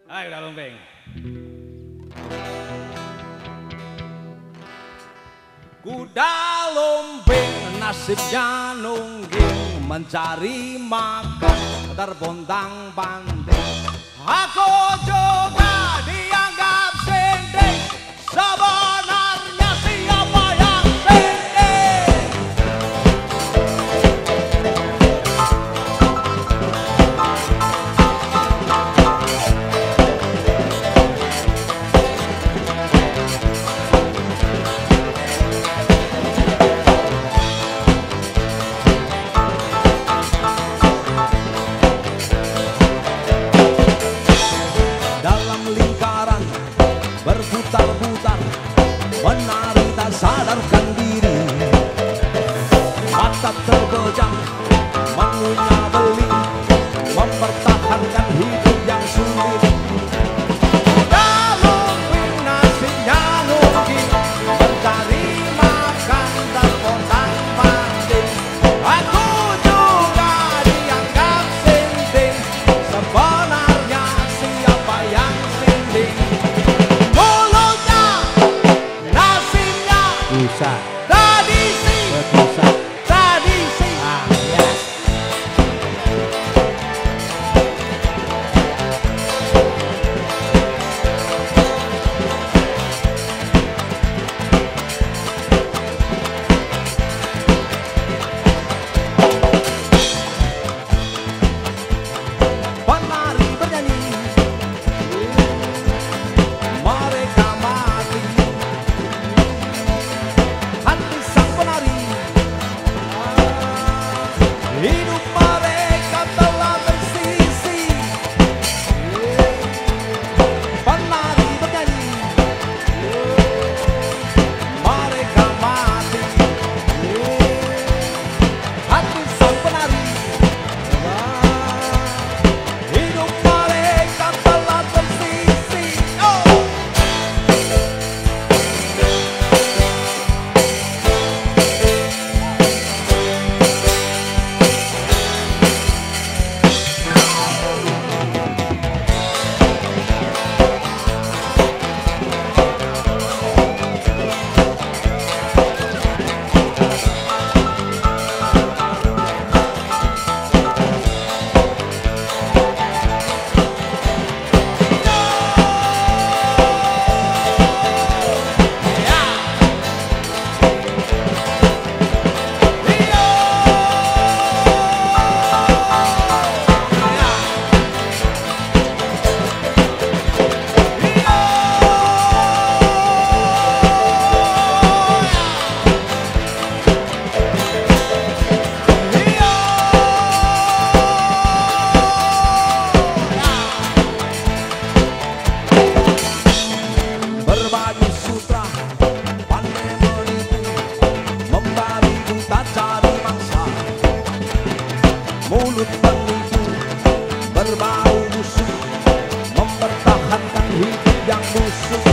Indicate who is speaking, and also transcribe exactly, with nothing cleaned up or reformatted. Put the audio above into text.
Speaker 1: Ayo udah lumping. Kuda lumping nasibnya nungging, mencari makan terpontang panting. Aku juga dianggap sinding, sebenarnya siapa yang sinding? Berputar-putar, menari tak sadarkan diri, mata terbejam, mengunyah beli, mempertahankan hidup yang sulit. Kuda lumping nasibnya nungging, mencari makan terpontang panting. Aku juga dianggap sinding, sebenarnya siapa yang sinding?
Speaker 2: Bisa.
Speaker 1: Tradisi,
Speaker 2: Bisa.
Speaker 1: tradisi.
Speaker 2: Ah, ya.
Speaker 1: Penari bernyanyi, mereka mati. Hati sang penari, hidup mereka telah tersisi. Penari bernyanyi, mereka mati. Hati sang penari, hidup mereka telah tersisi. Oh. Berbaju sutra, pandai menipu, membari buta cari mangsa. Mulut menipu, berbau busuk, mempertahankan hidup yang busuk.